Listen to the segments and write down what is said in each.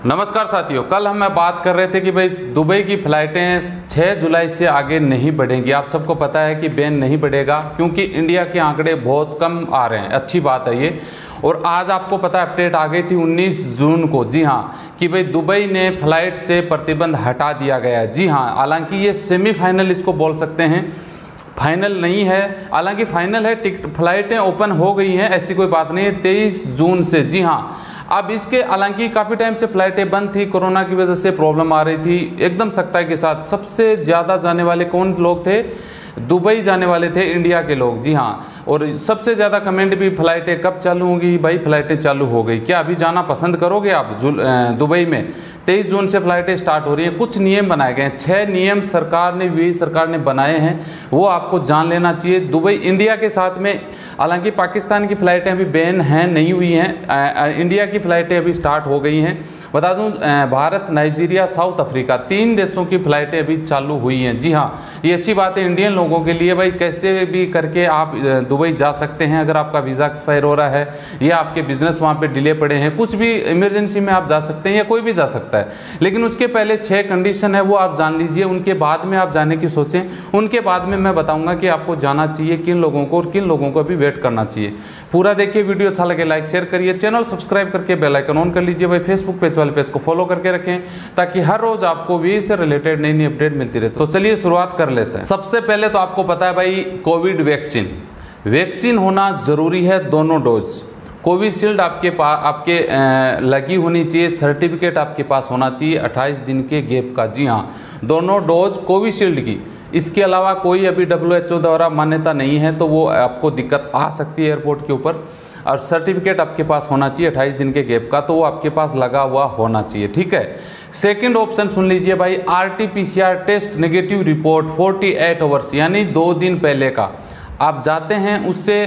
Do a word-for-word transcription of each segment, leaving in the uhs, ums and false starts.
नमस्कार साथियों, कल हम बात कर रहे थे कि भाई दुबई की फ़्लाइटें छह जुलाई से आगे नहीं बढ़ेंगी। आप सबको पता है कि बैन नहीं बढ़ेगा क्योंकि इंडिया के आंकड़े बहुत कम आ रहे हैं। अच्छी बात है ये। और आज आपको पता है अपडेट आ गई थी उन्नीस जून को, जी हाँ, कि भाई दुबई ने फ़्लाइट से प्रतिबंध हटा दिया गया है। जी हाँ, हालांकि ये सेमीफाइनल इसको बोल सकते हैं, फाइनल नहीं है। हालांकि फाइनल है, टिकट फ्लाइटें ओपन हो गई हैं, ऐसी कोई बात नहीं है तेईस जून से। जी हाँ, अब इसके हालांकि काफ़ी टाइम से फ्लाइटें बंद थी, कोरोना की वजह से प्रॉब्लम आ रही थी एकदम सख्ताई के साथ। सबसे ज़्यादा जाने वाले कौन लोग थे? दुबई जाने वाले थे इंडिया के लोग। जी हाँ, और सबसे ज़्यादा कमेंट भी फ्लाइटें कब चालू होंगी? भाई फ्लाइटें चालू हो गई। क्या अभी जाना पसंद करोगे आप दुबई में? तेईस जून से फ्लाइटें स्टार्ट हो रही हैं। कुछ नियम बनाए गए हैं, छः नियम सरकार ने यूएई सरकार ने बनाए हैं, वो आपको जान लेना चाहिए। दुबई इंडिया के साथ में, हालांकि पाकिस्तान की फ़्लाइटें अभी बैन हैं, नहीं हुई हैं, इंडिया की फ़्लाइटें अभी स्टार्ट हो गई हैं। बता दूं, भारत, नाइजीरिया, साउथ अफ्रीका, तीन देशों की फ़्लाइटें अभी चालू हुई हैं। जी हाँ, ये अच्छी बात है इंडियन लोगों के लिए। भाई कैसे भी करके आप दुबई जा सकते हैं अगर आपका वीज़ा एक्सपायर हो रहा है या आपके बिजनेस वहाँ पे डिले पड़े हैं, कुछ भी इमरजेंसी में आप जा सकते हैं या कोई भी जा सकता है। लेकिन उसके पहले छः कंडीशन है, वो आप जान लीजिए, उनके बाद में आप जाने की सोचें। उनके बाद में मैं बताऊँगा कि आपको जाना चाहिए किन लोगों को और किन लोगों को अभी वेट करना चाहिए। पूरा देखिए, वीडियो अच्छा लगे लाइक शेयर करिए, चैनल सब्सक्राइब करके बेल आइकन ऑन कर लीजिए। भाई फेसबुक पेज वाले पेज को फॉलो करके रखें ताकि हर रोज आपको वी से रिलेटेड नई नई अपडेट मिलती रहे। तो चलिए शुरुआत कर लेते हैं। सबसे पहले तो आपको पता है भाई, कोविड वैक्सीन वैक्सीन होना जरूरी है, दोनों डोज। कोविशील्ड आपके पास आपके ए, लगी होनी चाहिए, सर्टिफिकेट आपके पास होना चाहिए अट्ठाईस दिन के गैप का। जी हाँ, दोनों डोज कोविशील्ड की। इसके अलावा कोई अभी डब्ल्यू एच ओ द्वारा मान्यता नहीं है, तो वो आपको दिक्कत आ सकती है एयरपोर्ट के ऊपर। और सर्टिफिकेट आपके पास होना चाहिए अट्ठाईस दिन के गैप का, तो वो आपके पास लगा हुआ होना चाहिए। ठीक है। सेकंड ऑप्शन सुन लीजिए भाई, R T P C R test negative report अड़तालीस आवर्स यानी दो दिन पहले का आप जाते हैं, उससे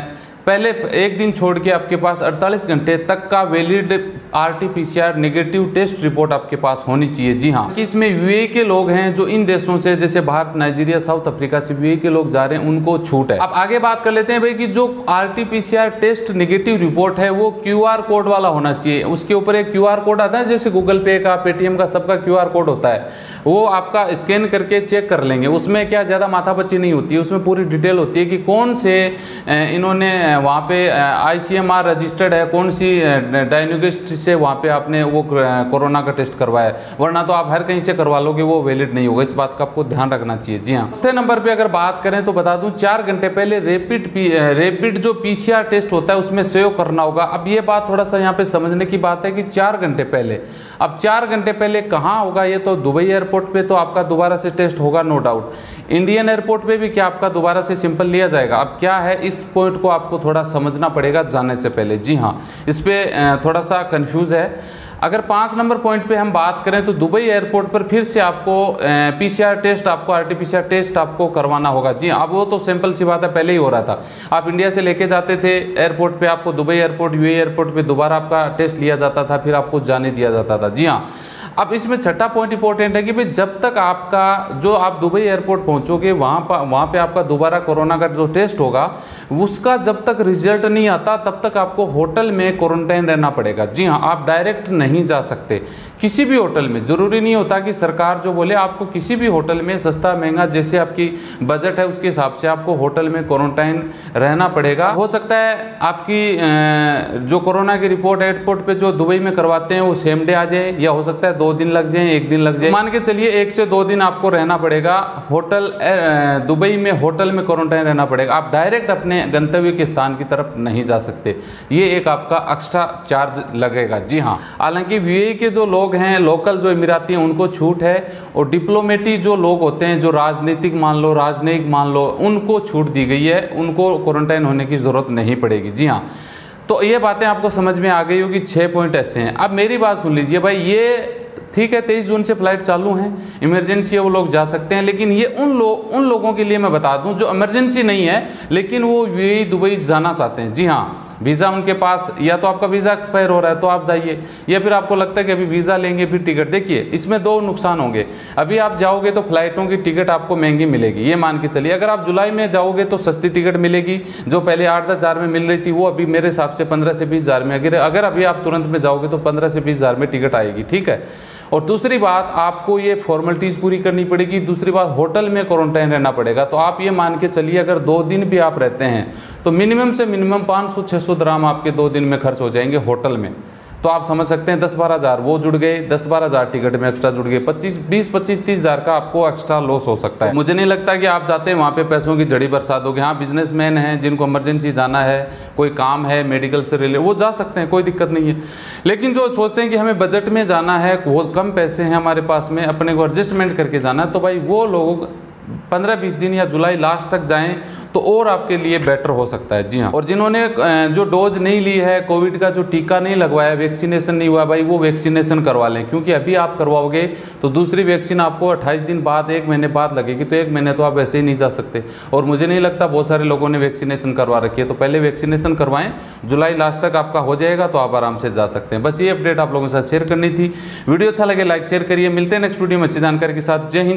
पहले एक दिन छोड़ के आपके पास अड़तालीस घंटे तक का valid R T P C R negative test report आपके पास होनी चाहिए। जी हाँ, कि इसमें यूएई के लोग हैं जो इन देशों से, जैसे भारत, नाइजीरिया, साउथ अफ्रीका से यूएई के लोग जा रहे हैं, उनको छूट है। अब आगे बात कर लेते हैं भाई कि जो R T P C R test negative report है वो क्यू आर कोड वाला होना चाहिए। उसके ऊपर एक क्यू आर कोड आता है, जैसे गूगल पे का, पेटीएम का, सबका क्यू आर कोड होता है, वो आपका स्कैन करके चेक कर लेंगे। उसमें क्या ज़्यादा माथापच्ची नहीं होती है, उसमें पूरी डिटेल होती है कि कौन से इन्होंने वहाँ पे I C M R registered है, कौन सी डायग्नोस्टिक से वहाँ पे आपने वो कोरोना का टेस्ट करवाया है, वरना तो आप हर कहीं से करवा लोगे, वो वैलिड नहीं होगा। इस बात का आपको ध्यान रखना चाहिए। जी हाँ, चौथे नंबर पे अगर बात करें तो बता दूं, चार घंटे पहले रैपिड रैपिड जो पी सी आर टेस्ट होता है उसमें सेव करना होगा। अब ये बात थोड़ा सा यहाँ पे समझने की बात है कि चार घंटे पहले, अब चार घंटे पहले कहाँ होगा ये? तो दुबई एयरपोर्ट पे तो आपका दोबारा से टेस्ट होगा, नो डाउट। इंडियन एयरपोर्ट पे भी क्या आपका दोबारा से सिंपल लिया जाएगा? अब क्या है, इस पॉइंट को आपको थोड़ा समझना पड़ेगा जाने से पहले। जी हाँ, इस पर थोड़ा सा कंफ्यूज है। अगर पाँच नंबर पॉइंट पे हम बात करें तो दुबई एयरपोर्ट पर फिर से आपको पीसीआर टेस्ट, आपको आरटीपीसीआर टेस्ट आपको करवाना होगा। जी अब वो तो सिंपल सी बात है, पहले ही हो रहा था। आप इंडिया से लेके जाते थे एयरपोर्ट पे, आपको दुबई एयरपोर्ट, यूएई एयरपोर्ट पे दोबारा आपका टेस्ट लिया जाता था, फिर आपको जाने दिया जाता था। जी हाँ, अब इसमें छठा पॉइंट इंपॉर्टेंट है कि भाई जब तक आपका, जो आप दुबई एयरपोर्ट पहुंचोगे वहाँ पर वहाँ पे आपका दोबारा कोरोना का जो टेस्ट होगा उसका जब तक रिजल्ट नहीं आता तब तक आपको होटल में क्वारंटाइन रहना पड़ेगा। जी हाँ, आप डायरेक्ट नहीं जा सकते किसी भी होटल में। ज़रूरी नहीं होता कि सरकार जो बोले, आपको किसी भी होटल में, सस्ता महंगा जैसे आपकी बजट है उसके हिसाब से आपको होटल में क्वारंटाइन रहना पड़ेगा। हो सकता है आपकी जो कोरोना की रिपोर्ट एयरपोर्ट पे जो दुबई में करवाते हैं वो सेम डे आ जाए, या हो सकता है दो दिन लग जाए, एक दिन लग जाए। मान के चलिए एक से दो दिन आपको रहना पड़ेगा होटल, दुबई में होटल में क्वारंटाइन रहना पड़ेगा। आप डायरेक्ट अपने गंतव्य के स्थान की तरफ नहीं जा सकते, ये एक आपका एक्स्ट्रा चार्ज लगेगा। जी हाँ, हालांकि यूएई के जो लोग हैं, लोकल जो इमिराती हैं, उनको छूट है, और डिप्लोमेटिक जो लोग होते हैं, जो राजनीतिक मान लो, राजनयिक मान लो, उनको छूट दी गई है, उनको क्वारंटाइन होने की जरूरत नहीं पड़ेगी। जी हाँ, तो ये बातें आपको समझ में आ गई होगी। छः पॉइंट ऐसे हैं। अब मेरी बात सुन लीजिए भाई, ये ठीक है तेईस जून से फ्लाइट चालू हैं, इमरजेंसी है वो लोग जा सकते हैं, लेकिन ये उन लोग उन लोगों के लिए मैं बता दूं जो इमरजेंसी नहीं है लेकिन वो यूएई दुबई जाना चाहते हैं। जी हाँ, वीज़ा उनके पास, या तो आपका वीज़ा एक्सपायर हो रहा है तो आप जाइए, या फिर आपको लगता है कि अभी वीज़ा लेंगे फिर टिकट। देखिए इसमें दो नुकसान होंगे। अभी आप जाओगे तो फ्लाइटों की टिकट आपको महंगी मिलेगी, ये मान के चलिए। अगर आप जुलाई में जाओगे तो सस्ती टिकट मिलेगी, जो पहले आठ दस हज़ार में मिल रही थी वो अभी मेरे हिसाब से पंद्रह से बीस हज़ार में, अगर अगर अभी आप तुरंत में जाओगे तो पंद्रह से बीस हज़ार में टिकट आएगी, ठीक है। और दूसरी बात, आपको ये फॉर्मेलिटीज़ पूरी करनी पड़ेगी। दूसरी बात, होटल में क्वारंटाइन रहना पड़ेगा। तो आप ये मान के चलिए अगर दो दिन भी आप रहते हैं तो मिनिमम से मिनिमम पाँच सौ छः सौ दराम आपके दो दिन में खर्च हो जाएंगे होटल में। तो आप समझ सकते हैं दस बारह हज़ार वो जुड़ गए, दस बारह हज़ार टिकट में एक्स्ट्रा जुड़ गए, पच्चीस बीस पच्चीस तीस हज़ार का आपको एक्स्ट्रा लॉस हो सकता है। मुझे नहीं लगता कि आप जाते हैं वहाँ पे पैसों की जड़ी बरसात होगी। हाँ, बिजनेसमैन हैं जिनको इमरजेंसी जाना है, कोई काम है मेडिकल से रिलेटेड, वो जा सकते हैं, कोई दिक्कत नहीं है। लेकिन जो सोचते हैं कि हमें बजट में जाना है, बहुत कम पैसे हैं हमारे पास में, अपने को एडजस्टमेंट करके जाना है, तो भाई वो लोग पंद्रह बीस दिन या जुलाई लास्ट तक जाएं तो और आपके लिए बेटर हो सकता है। जी हाँ, और जिन्होंने जो डोज नहीं ली है, कोविड का जो टीका नहीं लगवाया, वैक्सीनेशन नहीं हुआ, भाई वो वैक्सीनेशन करवा लें, क्योंकि अभी आप करवाओगे तो दूसरी वैक्सीन आपको अट्ठाईस दिन बाद, एक महीने बाद लगेगी, तो एक महीने तो आप ऐसे ही नहीं जा सकते। और मुझे नहीं लगता, बहुत सारे लोगों ने वैक्सीनेशन करवा रखी है, तो पहले वैक्सीनेशन करवाएं, जुलाई लास्ट तक आपका हो जाएगा तो आप आराम से जा सकते हैं। बस ये अपडेट आप लोगों के साथ शेयर करनी थी। वीडियो अच्छा लगे लाइक शेयर करिए। मिलते हैं नेक्स्ट वीडियो में अच्छी जानकारी के साथ। जय हिंद।